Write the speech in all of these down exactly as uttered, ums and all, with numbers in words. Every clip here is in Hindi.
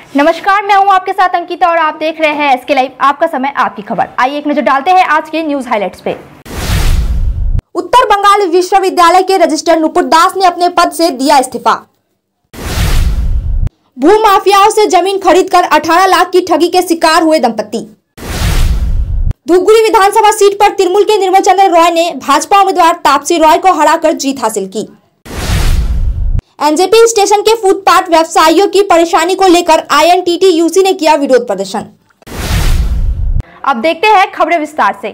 नमस्कार, मैं हूं आपके साथ अंकिता और आप देख रहे हैं एसके लाइव, आपका समय आपकी खबर। आइए एक नजर डालते हैं आज के न्यूज हाइलाइट्स पे। उत्तर बंगाल विश्वविद्यालय के रजिस्ट्रार नुपुर दास ने अपने पद से दिया इस्तीफा। भू माफियाओं से जमीन खरीदकर अठारह लाख की ठगी के शिकार हुए दंपति। धूपगुड़ी विधानसभा सीट पर तृणमूल के निर्मल चंद्र रॉय ने भाजपा उम्मीदवार तापसी रॉय को हराकर जीत हासिल की। एनजेपी स्टेशन के फुटपाथ व्यवसायियों की परेशानी को लेकर आईएनटीटीयूसी ने किया विरोध प्रदर्शन। अब देखते हैं खबरें विस्तार से।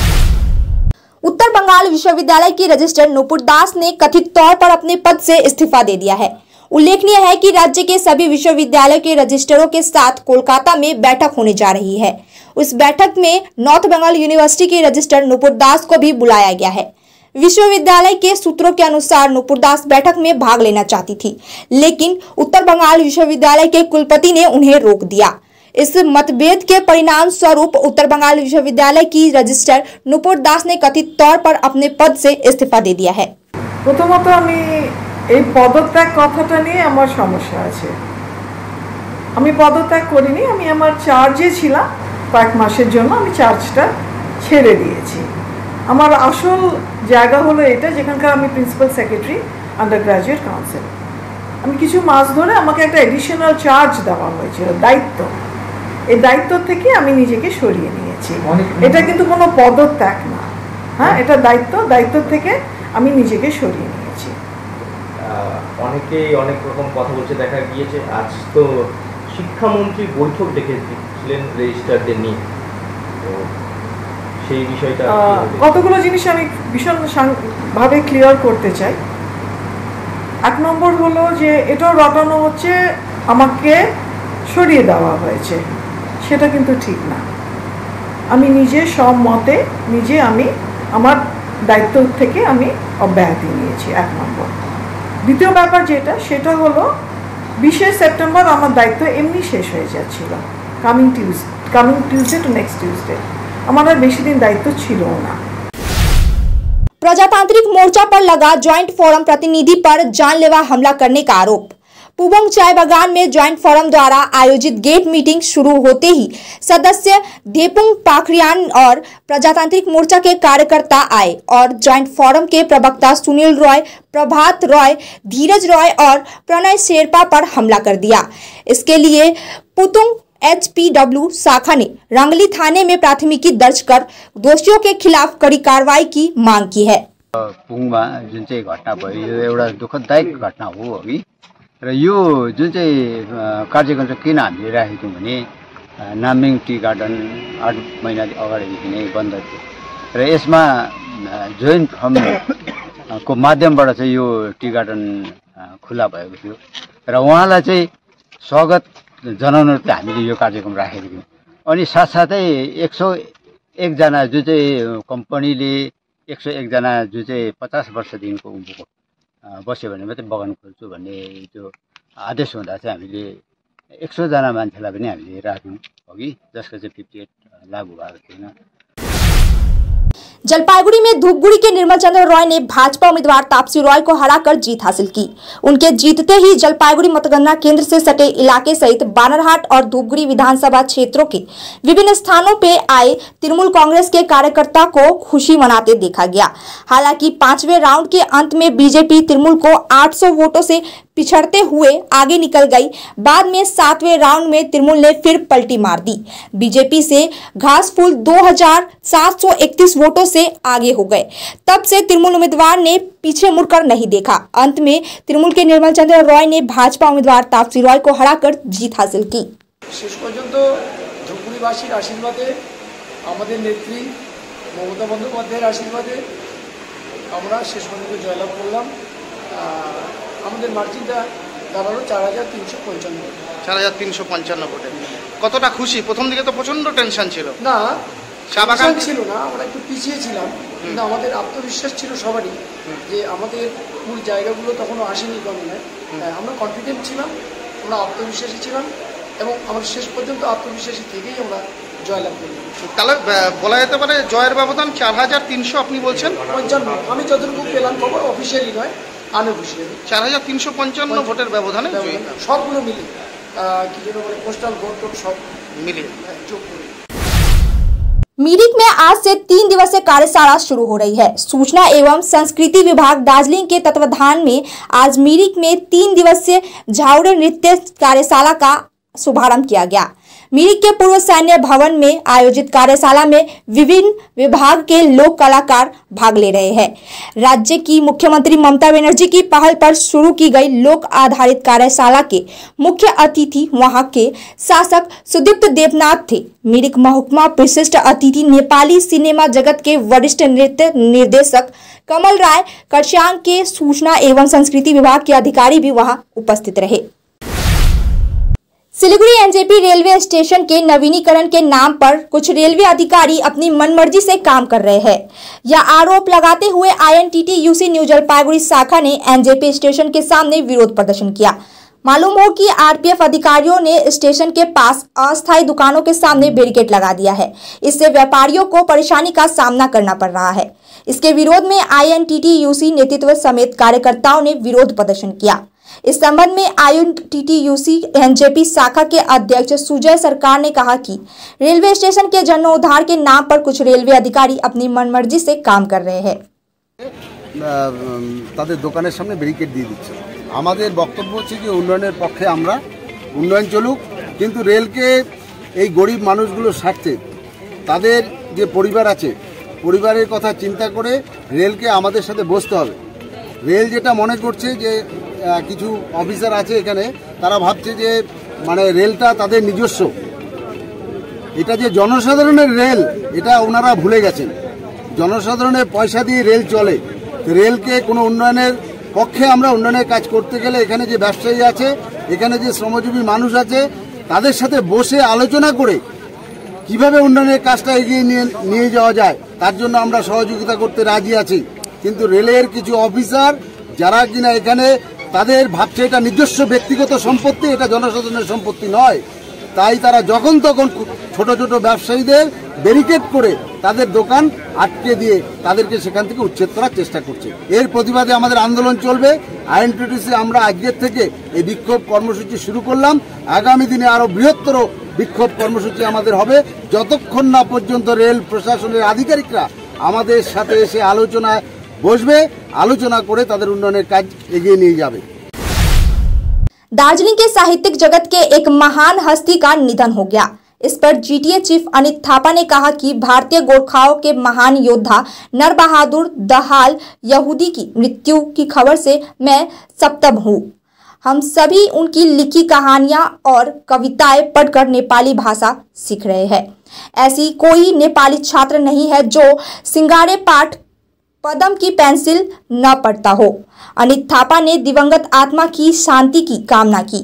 उत्तर बंगाल विश्वविद्यालय की रजिस्ट्रार नुपुर दास ने कथित तौर पर अपने पद से इस्तीफा दे दिया है। उल्लेखनीय है कि राज्य के सभी विश्वविद्यालयों के रजिस्ट्रारों के साथ कोलकाता में बैठक होने जा रही है। उस बैठक में नॉर्थ बंगाल यूनिवर्सिटी के रजिस्ट्रार नुपुर दास को भी बुलाया गया है। विश्वविद्यालय के सूत्रों के अनुसार नुपुर दास बैठक में भाग लेना चाहती थी, लेकिन उत्तर बंगाल विश्वविद्यालय के कुलपति ने उन्हें रोक दिया। इस मतभेद के परिणाम स्वरूप उत्तर बंगाल विश्वविद्यालय की रजिस्ट्रार नुपुर दास ने कथित तौर पर अपने पद से इस्तीफा दे दिया है। प्रथमत आमी এই পদত্যাগ কথাটা নিয়ে আমার সমস্যা আছে। আমি পদত্যাগ করিনি, আমি আমার চার্জে ছিলাম কয়েক মাসের জন্য, আমি চার্জটা ছেড়ে দিয়েছি। আমার আসল জায়গা হলো এটা, যেখানকার আমি principal secretary undergraduate council. আমি কিছু মাস ধরে আমাকে একটা এডিশনাল চার্জ দেওয়া হয়েছিল, দায়িত্ব। এই দায়িত্ব থেকে আমি নিজেকে সরিয়ে নিয়েছি। এটা কিন্তু কোনো পদত্যাগ না, হ্যাঁ, এটা দায়িত্ব। দায়িত্ব থেকে আমি নিজেকে সরিয়ে নিয়েছি। অনেকেই অনেক রকম কথা বলছে, দেখা গিয়েছে আজ তো শিক্ষামন্ত্রী বৈঠক ডেকেছিলেন রেজিস্ট্রারদের নিয়ে, তো সেই বিষয়টা কতগুলো জিনিস আমি ভীষণ ভাবে ক্লিয়ার করতে চাই। এক নম্বর হলো যে এটাও রটানো হচ্ছে আমাকে সরিয়ে দেওয়া হয়েছে, সেটা কিন্তু ঠিক না। আমি নিজে সব মতে নিজে আমি আমার দায়িত্ব থেকে আমি অব্যাহতি নিয়েছি, এক নম্বর। দ্বিতীয় ব্যাপার যেটা, সেটা হলো বিশে সেপ্টেম্বর আমার দায়িত্ব এমনি শেষ হয়ে যাচ্ছিল, coming Tuesday coming Tuesday to next Tuesday. আমার আর বেশি দিন দায়িত্ব ছিল না। प्रजातांत्रिक मोर्चा पर लगा ज्वाइंट फोरम प्रतिनिधि पर जानलेवा हमला करने का आरोप। पुबोंग चाय बागान में ज्वाइंट फोरम द्वारा आयोजित गेट मीटिंग शुरू होते ही सदस्य धेपुंग पाखरियान और प्रजातांत्रिक मोर्चा के कार्यकर्ता आए और ज्वाइंट फोरम के प्रवक्ता सुनील रॉय, प्रभात रॉय, धीरज रॉय और प्रणय शेरपा पर हमला कर दिया। इसके लिए पुतुंग एचपीडब्ल्यू शाखा ने रंगली थाने में प्राथमिकी दर्ज कर दोषियों के खिलाफ कड़ी कार्रवाई की मांग की है। पुङमा जुन चाहिँ घटना भयो यो एउटा दुःखदायक घटना हो अघि, र यो जुन चाहिँ कार्यक्रम चाहिँ किन हामीले राखेको थियौँ भने नाम्बिङ टी गार्डन आठ महिना अगाडिदेखि नै बन्द थियो, र यसमा जोइन्ट फर्मको माध्यमबाट चाहिँ यो टी गार्डन खुला भएको थियो, र उहाँलाई चाहिँ स्वागत जनाउन चाहिँ हामीले यो कार्यक्रम राखेको थियौँ। अनि साथसाथै एक सौ एकजना जो चाहिँ कम्पनीले एक सौ एकजना जो चाहिँ पचास वर्षदेखिको उम्रको बस्यो भने मात्रै बगान खोल्छु भन्ने जो आदेश हुँदा चाहिँ हामीले एक सौजना मान्छेलाई पनि हामीले राख्यौँ अघि, जसको चाहिँ फिफ्टी एट लागू भएको थिएन। जलपाईगुड़ी में धूपगुड़ी के निर्मल चंद्र रॉय ने भाजपा उम्मीदवार तापसी रॉय को हराकर जीत हासिल की। उनके जीतते ही जलपाईगुड़ी मतगणना केंद्र से सटे इलाके सहित बानरहाट और धूपगुड़ी विधानसभा क्षेत्रों के विभिन्न स्थानों पे आए तृणमूल कांग्रेस के कार्यकर्ता को खुशी मनाते देखा गया। हालांकि पांचवें राउंड के अंत में बीजेपी तृणमूल को आठ सौ वोटों से पिछड़ते हुए आगे निकल गई। बाद में सातवें राउंड में तृणमूल ने फिर पलटी मार दी। बीजेपी से घासफूल दो हजार सात सौ इकतीस वोटों से आगे हो गए। तब से तृणमूल उम्मीदवार ने पीछे मुड़कर नहीं देखा। अंत में तृणमूल के निर्मल चंद्र रॉय ने भाजपा उम्मीदवार तापसी रॉय को हराकर जीत हासिल की। शेष पर्यंत धूपगुड़ीबासीर आशीर्वादे, आमादेर नेत्री ममता बंदोपाध्यायेर आशीर्वादे আমরা শেষ পর্যন্ত জয়লাভ করলাম। আমাদের মার্জিনটা দাঁড়ালো চার হাজার তিনশো পঞ্চান্ন চার হাজার তিনশো পঞ্চান্ন ভোটে। কতটা খুশি? প্রথম দিকে তো প্রচন্ড টেনশন ছিল। না, টেনশন ছিল না, আমরা একটু পিছিয়ে ছিলাম, কিন্তু আমাদের আত্মবিশ্বাস ছিল সবারই যে আমাদের মূল জায়গাগুলো তখনও আসেনি গণনায়। আমরা কনফিডেন্ট ছিলাম, আমরা আত্মবিশ্বাসী ছিলাম এবং আমরা শেষ পর্যন্ত আত্মবিশ্বাসী থেকেই আমরা জয়লাভ করলাম। তাহলে বলা যেতে পারে জয়ের ব্যবধান চার হাজার তিনশো আপনি বলছেন পঞ্চান্ন। আমি যতটুকু পেলাম খবর, অফিসিয়ালি নয়, আনঅফিসিয়ালি, চার হাজার তিনশো পঞ্চান্ন ভোটের ব্যবধানে সবগুলো মিলে কি যেন বলে পোস্টাল ভোট টোট সব মিলিয়ে যোগ করে। मिरिक में आज से तीन दिवसीय कार्यशाला शुरू हो रही है। सूचना एवं संस्कृति विभाग दार्जिलिंग के तत्वाधान में आज मिरिक में तीन दिवसीय झाउरे नृत्य कार्यशाला का शुभारंभ किया गया। मिरिक के पूर्व सैन्य भवन में आयोजित कार्यशाला में विभिन्न विभाग के लोक कलाकार भाग ले रहे हैं। राज्य की मुख्यमंत्री ममता बनर्जी की पहल पर शुरू की गई लोक आधारित कार्यशाला के मुख्य अतिथि वहां के शासक सुदीप्त देवनाथ थे। मिरिक महकुमा विशिष्ट अतिथि नेपाली सिनेमा जगत के वरिष्ठ नृत्य निर्देशक कमल राय कर्श्यांग के सूचना एवं संस्कृति विभाग के अधिकारी भी वहां उपस्थित रहे। सिलीगुड़ी एनजेपी रेलवे स्टेशन के नवीनीकरण के नाम पर कुछ रेलवे अधिकारी अपनी मनमर्जी से काम कर रहे हैं। यह आरोप लगाते हुए आईएनटीटीयूसी न्यू जलपाईगुड़ी शाखा ने एनजेपी स्टेशन के सामने विरोध प्रदर्शन किया। मालूम हो कि आरपीएफ अधिकारियों ने स्टेशन के पास अस्थायी दुकानों के सामने बैरिकेड लगा दिया है। इससे व्यापारियों को परेशानी का सामना करना पड़ रहा है। इसके विरोध में आईएनटीटीयूसी नेतृत्व समेत कार्यकर्ताओं ने विरोध प्रदर्शन किया। इस संबंध में आईएनटीटीयूसी एनजेपी शाखा के अध्यक्ष सुजय सरकार ने कहा कि रेलवे स्टेशन के जीर्णोद्धार के नाम पर कुछ रेलवे अधिकारी अपनी मनमर्जी से काम कर रहे हैं। তাদের দোকানের সামনে ব্যারিকেড দিয়ে দিচ্ছে। আমাদের বক্তব্য হচ্ছে যে উন্নয়নের পক্ষে আমরা, উন্নয়ন চলুক, কিন্তু রেলকে এই গরিব মানুষগুলোর স্বার্থে তাদের যে পরিবার আছে পরিবারের কথা চিন্তা করে রেলকে আমাদের সাথে বসতে হবে। রেল যেটা মনে করছে যে কিছু অফিসার আছে এখানে, তারা ভাবছে যে মানে রেলটা তাদের নিজস্ব, এটা যে জনসাধারণের রেল এটা ওনারা ভুলে গেছেন। জনসাধারণের পয়সা দিয়ে রেল চলে। রেলকে কোনো উন্নয়নের পক্ষে আমরা উন্নয়নের কাজ করতে গেলে এখানে যে ব্যবসায়ী আছে, এখানে যে শ্রমজীবী মানুষ আছে, তাদের সাথে বসে আলোচনা করে কিভাবে উন্নয়নের কাজটা এগিয়ে নিয়ে নিয়ে যাওয়া যায় তার জন্য আমরা সহযোগিতা করতে রাজি আছি। কিন্তু রেলের কিছু অফিসার যারা কিনা এখানে তাদের ভাবছে এটা নিজস্ব ব্যক্তিগত সম্পত্তি, এটা জনসাধারণের সম্পত্তি নয়, তাই তারা যখন তখন ছোট ছোট ব্যবসায়ীদের ব্যারিকেড করে তাদের দোকান আটকে দিয়ে তাদেরকে সেখান থেকে উচ্ছেদ করার চেষ্টা করছে। এর প্রতিবাদে আমাদের আন্দোলন চলবে। আইএনটিটিসি আমরা আজকের থেকে এই বিক্ষোভ কর্মসূচি শুরু করলাম। আগামী দিনে আরো বৃহত্তর বিক্ষোভ কর্মসূচি আমাদের হবে, যতক্ষণ না পর্যন্ত রেল প্রশাসনের আধিকারিকরা আমাদের সাথে এসে আলোচনায় বসবে, আলোচনা করে তাদের উন্নয়নের কাজ এগিয়ে নিয়ে যাবে। दार्जिलिंग के साहित्यिक जगत के एक महान हस्ती का निधन हो गया। इस पर जीटीए चीफ अनित थापा ने कहा कि भारतीय गोरखाओं के महान योद्धा नर बहादुर दहाल यहूदी की मृत्यु की खबर से मैं सप्तम हूँ। हम सभी उनकी लिखी कहानियां और कविताएं पढ़कर नेपाली भाषा सीख रहे हैं। ऐसी कोई नेपाली छात्र नहीं है जो सिंगारे पाठ पदम की पेंसिल न पढ़ता हो। अनित थापा ने दिवंगत आत्मा की शांति की कामना की।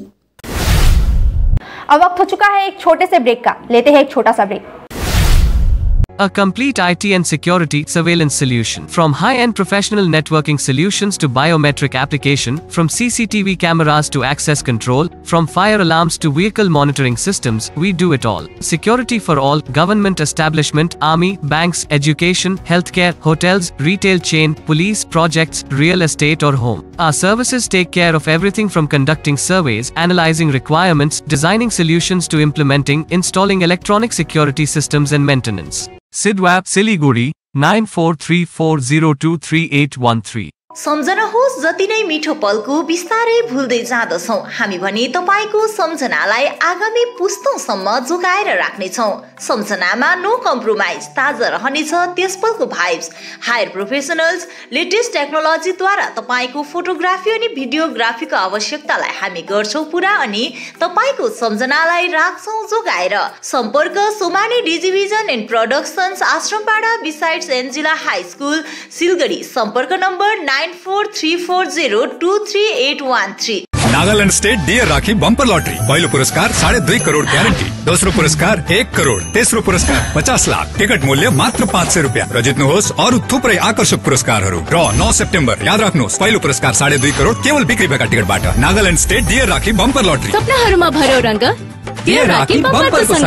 अब वक्त हो चुका है एक छोटे से ब्रेक का, लेते हैं एक छोटा सा break. A complete I T and security surveillance solution. From high-end professional networking solutions to biometric application, from C C T V cameras to access control, from fire alarms to vehicle monitoring systems, we do it all. Security for all, government establishment, army, banks, education, healthcare, hotels, retail chain, police, projects, real estate or home. Our services take care of everything from conducting surveys, analyzing requirements, designing solutions to implementing, installing electronic security systems and maintenance. Sidwap Siliguri nine four three four zero two three eight one three. सम्झनुहोस् जति नै मिठो पलको बिस्तारै भुल्दै जाँदछौँ हामी भने तपाईको सम्झनालाई आगामी पुस्तौंसम्म जोगाएर राख्नेछौँ। सम्झनामा नो कम्प्रोमाइज, ताजा रहनेछ त्यस पलको भाइब्स। हायर प्रोफेसनल्स लेटेस्ट टेक्नोलोजीद्वारा तपाईको फोटोग्राफी अनि भिडियोग्राफीको आवश्यकतालाई हामी गर्छौँ पुरा अनि तपाईको सम्झनालाई राख्छौँ जोगाएर। सम्पर्क Somani digivision and productions Ashrampara besides Angela high school Siliguri. सम्पर्क number nine four three four zero two three eight one three। Nagaland state dear Rakhi bumper lottery. पहिलो पुरस्कार साढ़े दुई करोड़ ग्यारेंटी, दोस्रो पुरस्कार एक करोड़, तेस्रो पुरस्कार पचास लाख, टिकट मूल्य मात्र पाँच सय रुपियाँ र जित्नुहोस् अरू थुप्रै आकर्षक पुरस्कारहरू। ड्र नौ सेप्टेम्बर। याद राख्नुहोस् पहिलो पुरस्कार साढ़े दुई करोड़ केवल बिक्री भएका टिकटबाट। Nagaland state dear Rakhi bumper lottery. सपनाहरूमा भर्यो रंग, डियर राखी बम्परसँग।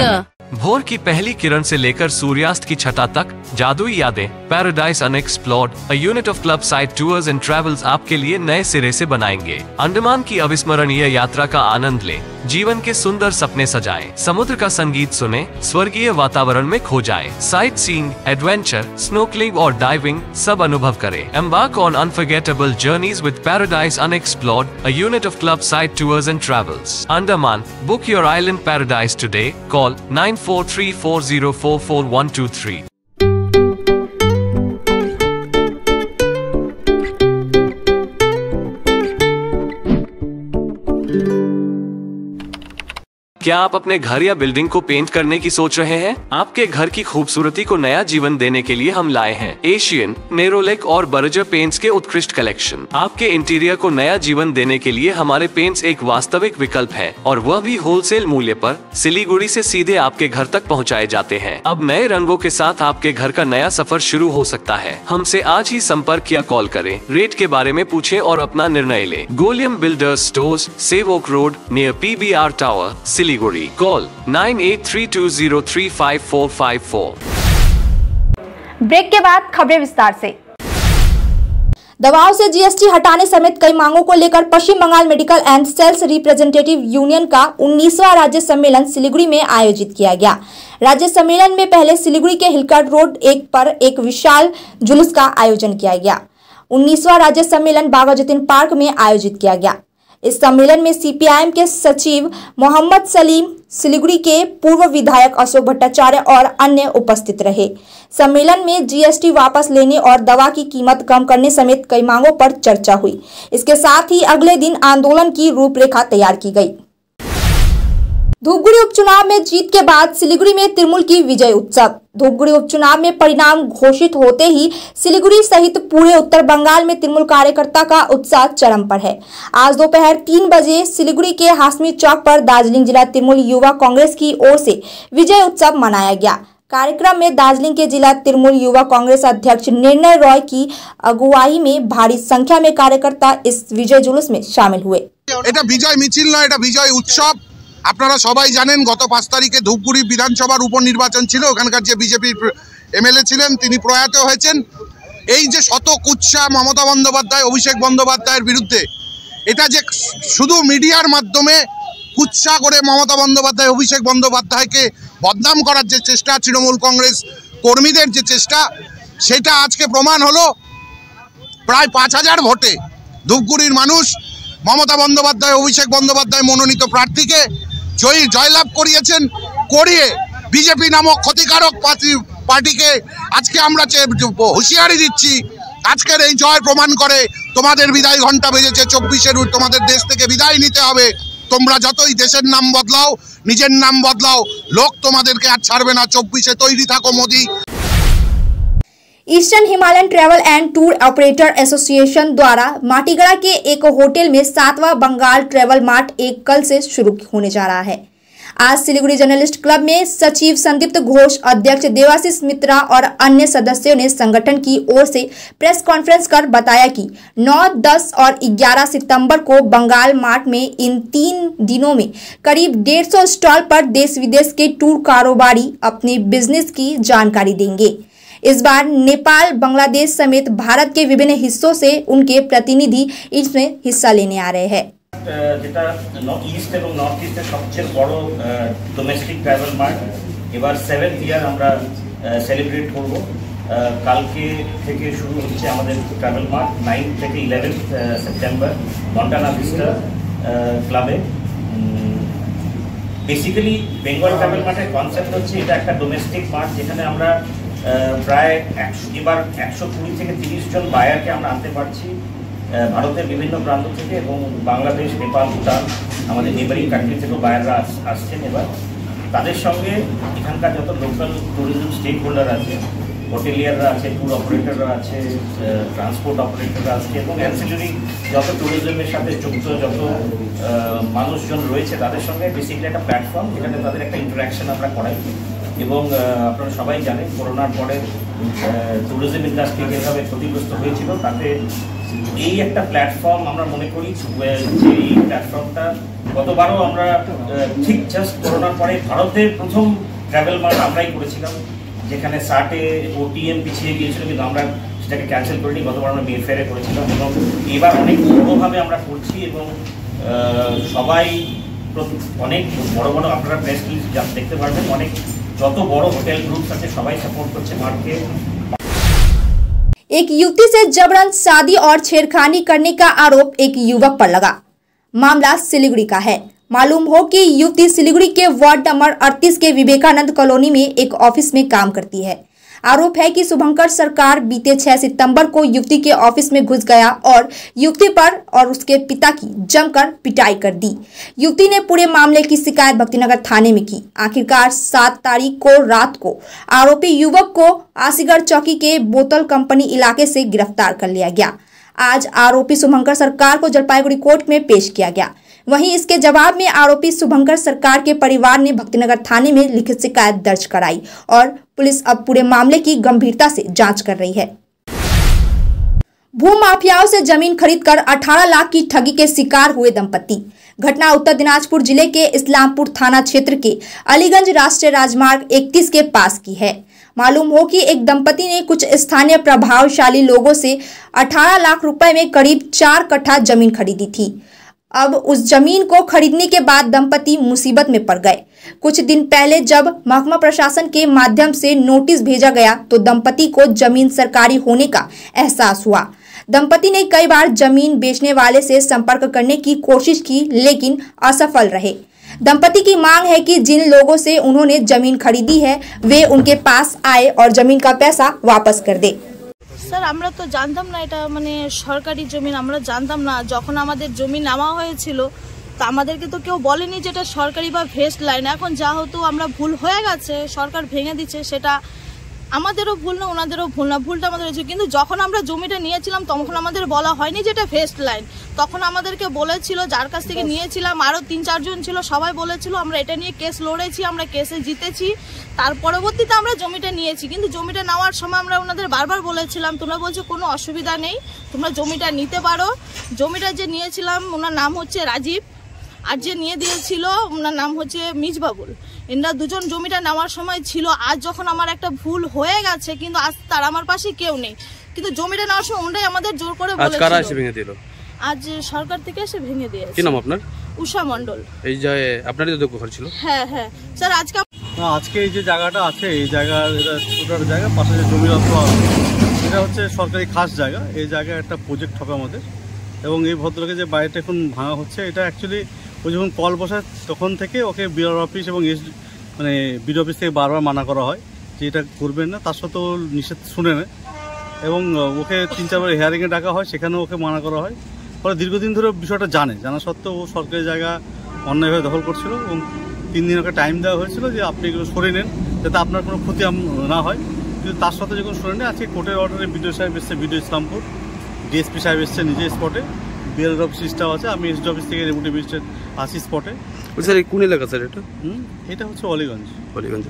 भोर की पहली किरण से लेकर सूर्यास्त की छटा तक जादुई यादें, paradise unexplored, a unit of club side tours and travels आपके लिए नए सिरे से बनाएंगे। अंडमान की अविस्मरणीय यात्रा का आनंद लें, जीवन के सुंदर सपने सजाएं, समुद्र का संगीत सुने, स्वर्गीय वातावरण में खो जाएं, साइट सीइंग, एडवेंचर, स्नोकलिंग और डाइविंग सब अनुभव करें। Embark on unforgettable journeys with paradise unexplored, a unit of club side tours and travels. Andaman, book your island paradise today, call nine four three four zero four four one two three. क्या आप अपने घर या बिल्डिंग को पेंट करने की सोच रहे हैं? आपके घर की खूबसूरती को नया जीवन देने के लिए हम लाए हैं एशियन, नेरोलेक और बर्जर पेंट्स के उत्कृष्ट कलेक्शन। आपके इंटीरियर को नया जीवन देने के लिए हमारे पेंट्स एक वास्तविक विकल्प है और वह भी होलसेल मूल्य पर सिलीगुड़ी से सीधे आपके घर तक पहुंचाए जाते हैं। अब नए रंगों के साथ आपके घर का नया सफर शुरू हो सकता है। हमसे आज ही संपर्क या कॉल करें, रेट के बारे में पूछें और अपना निर्णय लें। गोलियम builders stores, Sevoke road, near P B R tower, Siliguri. Call nine eight three two zero three five four five four. Break के बाद खबरें विस्तार से। दवाओं से जीएसटी हटाने समेत कई मांगों को लेकर Paschim Bengal medical and sales representative union का उन्नीसवां राज्य सम्मेलन सिलीगुड़ी में आयोजित किया गया। राज्य सम्मेलन में पहले सिलीगुड़ी के हिलकट रोड एक पर एक विशाल जुलूस का आयोजन किया गया। उन्नीसवां राज्य सम्मेलन बागा जतीन पार्क में आयोजित किया गया। इस सम्मेलन में सीपीआईएम के सचिव मोहम्मद सलीम, सिलीगुड़ी के पूर्व विधायक अशोक भट्टाचार्य और अन्य उपस्थित रहे। सम्मेलन में जीएसटी वापस लेने और दवा की कीमत कम करने समेत कई मांगों पर चर्चा हुई। इसके साथ ही अगले दिन आंदोलन की रूपरेखा तैयार की गई। धूपगुड़ी उपचुनाव में जीत के बाद सिलीगुड़ी में तृणमूल की विजय उत्सव। धूपगुड़ी उपचुनाव में परिणाम घोषित होते ही सिलीगुड़ी सहित पूरे उत्तर बंगाल में तृणमूल कार्यकर्ता का उत्साह चरम पर है। आज दोपहर तीन बजे सिलीगुड़ी के हाशमी चौक पर दार्जिलिंग जिला तृणमूल युवा कांग्रेस की ओर से विजय उत्सव मनाया गया। कार्यक्रम में दार्जिलिंग के जिला तृणमूल युवा कांग्रेस अध्यक्ष निर्णय रॉय की अगुवाई में भारी संख्या में कार्यकर्ता इस विजय जुलूस में शामिल हुए। এটা বিজয় মিছিল নয়, এটা বিজয় উৎসব। আপনারা সবাই জানেন গত পাঁচ তারিখে ধূপগুড়ি বিধানসভার উপনির্বাচন ছিল। ওখানকার যে বিজেপির এমএলএ ছিলেন তিনি প্রয়াত হয়েছেন। এই যে শত কুৎসা মমতা বন্দ্যোপাধ্যায়, অভিষেক বন্দ্যোপাধ্যায়ের বিরুদ্ধে, এটা যে শুধু মিডিয়ার মাধ্যমে কুৎসা করে মমতা বন্দ্যোপাধ্যায়, অভিষেক বন্দ্যোপাধ্যায়কে বদনাম করার যে চেষ্টা, তৃণমূল কংগ্রেস কর্মীদের যে চেষ্টা, সেটা আজকে প্রমাণ হলো। প্রায় পাঁচ হাজার ভোটে ধূপগুড়ির মানুষ মমতা বন্দ্যোপাধ্যায়, অভিষেক বন্দ্যোপাধ্যায় মনোনীত প্রার্থীকে জয়ী জয়লাভ করিয়েছেন। করিয়ে বিজেপি নামক ক্ষতিকারক পার্টিকে আজকে আমরা হুঁশিয়ারি দিচ্ছি। আজকের এই জয় প্রমাণ করে তোমাদের বিদায় ঘন্টা বেজেছে। চব্বিশের তোমাদের দেশ থেকে বিদায় নিতে হবে। তোমরা যতই দেশের নাম বদলাও, নিজের নাম বদলাও, লোক তোমাদেরকে আর ছাড়বে না। চব্বিশে তৈরি থাকো Modi. Eastern Himalayan travel and tour operator association द्वारा माटीगड़ा के एक होटल में सातवां बंगाल ट्रैवल मार्ट एक कल से शुरू होने जा रहा है। आज सिलीगुड़ी जर्नलिस्ट क्लब में सचिव संदीप्त घोष, अध्यक्ष देवाशीष मित्रा और अन्य सदस्यों ने संगठन की ओर से प्रेस कॉन्फ्रेंस कर बताया कि नौ, दस और ग्यारह सितंबर को बंगाल मार्ट में इन तीन दिनों में करीब डेढ़ सौ स्टॉल पर देश विदेश के टूर कारोबारी अपनी बिजनेस की जानकारी देंगे। इस बार नेपाल, बांग्लादेश समेत भारत के विभिन्न हिस्सों से उनके प्रतिनिधि इसमें हिस्सा लेने आ रहे हैं। যেটা ইস্ট এবং নর্থ ইস্টের সবচেয়ে বড় ডোমেস্টিক ট্রাভেল মার্ট এবার সেভেন্থ ইয়ার আমরা সেলিব্রেট করব। কালকে থেকে শুরু হচ্ছে আমাদের ট্রাভেল মার্ট, নাইন থেকে ইলেভেন্থ সেপ্টেম্বর মন্টানা ভিস্টা ক্লাবে। বেসিক্যালি বেঙ্গল ট্রাভেল মার্টের কনসেপ্ট হচ্ছে এটা একটা ডোমেস্টিক মার্ট, যেখানে আমরা প্রায় একশো এবার একশো কুড়ি থেকে তিরিশ জন বায়ারকে আমরা আনতে পারছি ভারতের বিভিন্ন প্রান্ত থেকে, এবং বাংলাদেশ, নেপাল, ভুটান, আমাদের নেবারিং কান্ট্রি থেকেও বায়াররা আসছেন। এবার তাদের সঙ্গে এখানকার যত লোকাল ট্যুরিজম স্টেক হোল্ডার আছে, হোটেলিয়াররা আছে, ট্যুর অপারেটররা আছে, ট্রান্সপোর্ট অপারেটররা আছে, এবং অ্যান্সিলারি যত ট্যুরিজমের সাথে যুক্ত যত মানুষজন রয়েছে তাদের সঙ্গে বেসিক্যালি একটা প্ল্যাটফর্ম, যেখানে তাদের একটা ইন্টারাকশন আমরা করাই। এবং আপনারা সবাই জানেন করোনার পরে ট্যুরিজম ইন্ডাস্ট্রি যেভাবে ক্ষতিগ্রস্ত হয়েছিল, তাতে এই একটা প্ল্যাটফর্ম আমরা মনে করি যে এই প্ল্যাটফর্মটা গতবারও আমরা ঠিক জাস্ট করোনার পরে ভারতের প্রথম ট্রাভেল মার্ট আমরাই করেছিলাম, যেখানে ষাটে ওটিএম পিছিয়ে গিয়েছিল, কিন্তু আমরা সেটাকে ক্যান্সেল করিনি। গতবার আমরা মেফেয়ারে করেছিলাম এবং এবার অনেক বড়োভাবে আমরা করছি এবং সবাই অনেক বড় বড় আপনারা প্রেস রিলিজ দেখতে পারবেন, অনেক যত বড় হোটেল গ্रुप्स আছে সবাই সাপোর্ট করছে মার্টকে। एक युवती से जबरन शादी और छेड़खानी करने का आरोप एक युवक पर लगा। मामला सिलीगुड़ी का है। मालूम हो कि युवती सिलीगुड़ी के वार्ड नंबर अड़तीस के विवेकानंद कॉलोनी में एक ऑफिस में काम करती है। आरोप है कि शुभंकर सरकार बीते छह सितंबर को युवती के ऑफिस में घुस गया और युवती पर और उसके पिता की जमकर पिटाई कर दी। युवती ने पूरे मामले की शिकायत भक्तिनगर थाने में की। आखिरकार सात तारीख को रात को आरोपी युवक को आसीगढ़ चौकी के बोतल कंपनी इलाके से गिरफ्तार कर लिया गया। आज आरोपी शुभंकर सरकार को जलपाईगुड़ी कोर्ट में पेश किया गया। वहीं इसके जवाब में आरोपी शुभंकर सरकार के परिवार ने भक्तिनगर थाने में लिखित शिकायत दर्ज कराई और पुलिस अब पूरे मामले की गंभीरता से जांच कर रही है। भूमाफियाओं से जमीन खरीदकर अठारह लाख की ठगी के शिकार हुए दंपति। घटना उत्तर दिनाजपुर जिले के इस्लामपुर थाना क्षेत्र के अलीगंज राष्ट्रीय राजमार्ग इकतीस के पास की है। मालूम हो कि एक दंपति ने कुछ स्थानीय प्रभावशाली लोगों से अठारह लाख रुपए में करीब चार कट्ठा जमीन खरीदी थी। अब उस जमीन को खरीदने के बाद दंपति मुसीबत में पड़ गए। कुछ दिन पहले जब महकमा प्रशासन के माध्यम से नोटिस भेजा गया तो दंपति को जमीन सरकारी होने का एहसास हुआ। दंपति ने कई बार जमीन बेचने वाले से संपर्क करने की कोशिश की लेकिन असफल रहे। दंपति की मांग है कि जिन लोगों से उन्होंने जमीन खरीदी है वे उनके पास आए और जमीन का पैसा वापस कर दे। স্যার আমরা তো জানতাম না এটা মানে সরকারি জমি, আমরা জানতাম না। যখন আমাদের জমি নেওয়া হয়েছিল তা আমাদেরকে তো কেউ বলেনি যে এটা সরকারি বা ভেস্ট লাইন। এখন যা হতো আমরা ভুল হয়ে গেছে, সরকার ভেঙে দিচ্ছে, সেটা আমাদেরও ভুল না ওনাদেরও ভুল না, ভুলটা আমাদের হয়েছে। কিন্তু যখন আমরা জমিটা নিয়েছিলাম তখন আমাদের বলা হয়নি যে এটা ভেস্ট লাইন। তখন আমাদেরকে বলেছিল, যার কাছ থেকে নিয়েছিলাম আরও তিন চারজন ছিল, সবাই বলেছিল আমরা এটা নিয়ে কেস লড়েছি, আমরা কেসে জিতেছি। তার পরবর্তীতে আমরা জমিটা নিয়েছি, কিন্তু জমিটা নেওয়ার সময় আমরা ওনাদের বারবার বলেছিলাম, তোমরা বলছো কোনো অসুবিধা নেই, তোমরা জমিটা নিতে পারো। জমিটা যে নিয়েছিলাম ওনার নাম হচ্ছে রাজীব, আর যে নিয়ে দিয়েছিল ওনার নাম হচ্ছে মিজবাবুল। এরা দুজন জমিটা নেওয়ার সময় ছিল। আজ যখন আমার একটা ভুল হয়ে গেছে, কিন্তু আজ তার আমার পাশে কেউ নেই, কিন্তু জমিটা নেওয়ার সময় ওনারাই আমাদের জোর করে বলেছিল। আজ কারা এসে ভেঙে দিল? আজ সরকার থেকে এসে ভেঙে দিয়েছে। কি নাম আপনার? উষা মণ্ডল। এই যে আপনারই তো ঘর ছিল? হ্যাঁ হ্যাঁ স্যার। আজকে আজকে এই যে জায়গাটা আছে, এই জায়গা এটা ছোট জায়গা, পাশে যে জমি আছে এটা হচ্ছে সরকারি খাস জায়গা। এই জায়গায় একটা প্রজেক্ট হবে আমাদের, এবং এই ভদ্রলোকে যে বাড়িটা এখন ভাঙা হচ্ছে এটা অ্যাকচুয়ালি ও যখন কল বসায় তখন থেকে ওকে বিআর অফিস এবং এস মানে বিডিও অফিস থেকে বারবার মানা করা হয় যে এটা করবেন না, তার সত্ত্বেও নিষেধ শুনে নেয় এবং ওকে তিন চারবার হিয়ারিংয়ে ডাকা হয়, সেখানেও ওকে মানা করা হয়। ফলে দীর্ঘদিন ধরে বিষয়টা জানে, জানা সত্ত্বেও ও সরকারি জায়গা অন্যায়ভাবে দখল করছিল এবং তিন দিন ওকে টাইম দেওয়া হয়েছিল যে আপনি এগুলো সরিয়ে নেন যাতে আপনার কোনো ক্ষতি না হয়, কিন্তু তার সাথে যখন সরে নেয় আজকে কোর্টের অর্ডারে বিডিও সাহেব এসছে, বিডিও ইসলামপুর ডিএসপি সাহেব এসছে নিজে স্পটে, বিএল অফিসটাও আছে, আমি এসডি অফিস থেকে রেপুটি ম্যাজিস্ট্রেট আসি স্পটে। স্যার কোন এলাকা স্যার এটা? হুম এটা হচ্ছে অলিগঞ্জ। অলিগঞ্জ।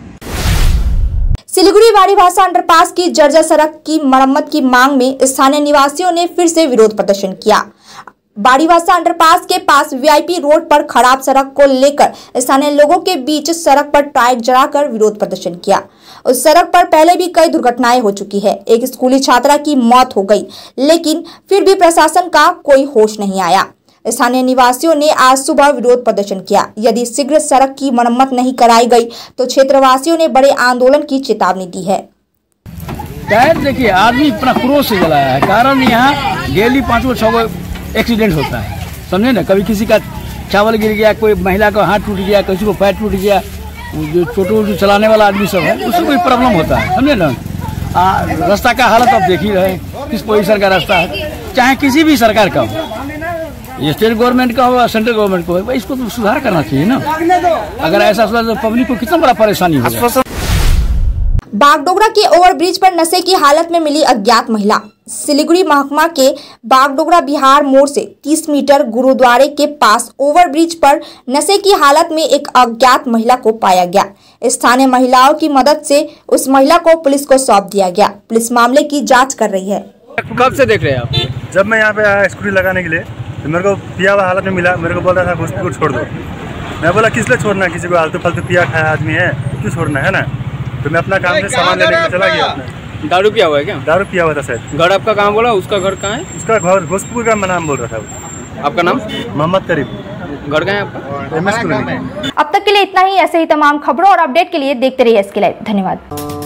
सिलीगुड़ी बाड़ी भाषा अंडरपास की जर्जर सड़क की मरम्मत की मांग में स्थानीय निवासियों ने फिर से विरोध प्रदर्शन किया। बाड़ी भाषा अंडरपास के पास वीआईपी रोड पर खराब सड़क को लेकर स्थानीय लोगों के बीच सड़क पर टायर जलाकर विरोध प्रदर्शन किया। उस सड़क पर पहले भी कई दुर्घटनाएं हो चुकी है। एक स्कूली छात्रा की मौत हो गई, लेकिन फिर भी प्रशासन का कोई होश नहीं आया। स्थानीय निवासियों ने आज सुबह विरोध प्रदर्शन किया। यदि शीघ्र सड़क की मरम्मत नहीं कराई गई तो क्षेत्रवासियों ने बड़े आंदोलन की चेतावनी दी है। टायर देखिए आदमी इतना क्रोध से जलाया है, कारण यहाँ डेली पाँचों छः एक्सीडेंट होता है, समझे ना। कभी किसी का चावल गिर गया, कोई महिला का हाथ टूट गया, किसी को पैर टूट गया, जो टोटो जो चलाने वाला आदमी सब है उससे कोई प्रॉब्लम होता है, समझे ना। रास्ता का हालत आप देख ही रहे, किस पोजीशन का रास्ता है, चाहे किसी भी सरकार का हो, ये स्टेट गवर्नमेंट का हो या सेंट्रल गवर्नमेंट का हो, इसको तो सुधार करना चाहिए ना। अगर ऐसा सुधार तो पब्लिक को कितना बड़ा परेशानी होगा। बागडोगरा के ओवरब्रिज पर नशे की हालत में मिली अज्ञात महिला। सिलीगुड़ी महकमा के बागडोगरा बिहार मोड़ से तीस मीटर गुरुद्वारे के पास ओवरब्रिज पर नशे की हालत में एक अज्ञात महिला को पाया गया। स्थानीय महिलाओं की मदद से उस महिला को पुलिस को सौंप दिया गया। पुलिस मामले की जांच कर रही है। कब से देख रहे हैं आप? जब मैं यहाँ पे आया स्कूटी लगाने के लिए तो मेरे को पिया हुआ हालत में मिला, मेरे को बोल रहा था उसको छोड़ दो। मैं बोला किस लिए छोड़ना, किसी को आलतू फालतू पिया खाया आदमी है, खुद क्यों छोड़ना है ना। तो मैं अपना काम से सामान लेने के लिए चला गया अपना। दारू पिया हुआ है क्या? दारू पिया हुआ था शायद। घर आपका कहाँ बोला? उसका घर कहाँ है? उसका घर घोषपुर का नाम बोल रहा था वो। आपका नाम? मोहम्मद करीम। घर कहाँ है आपका? अब तक के लिए इतना ही। ऐसे ही तमाम खबरों और अपडेट के लिए देखते रहिए एसके लाइव। धन्यवाद।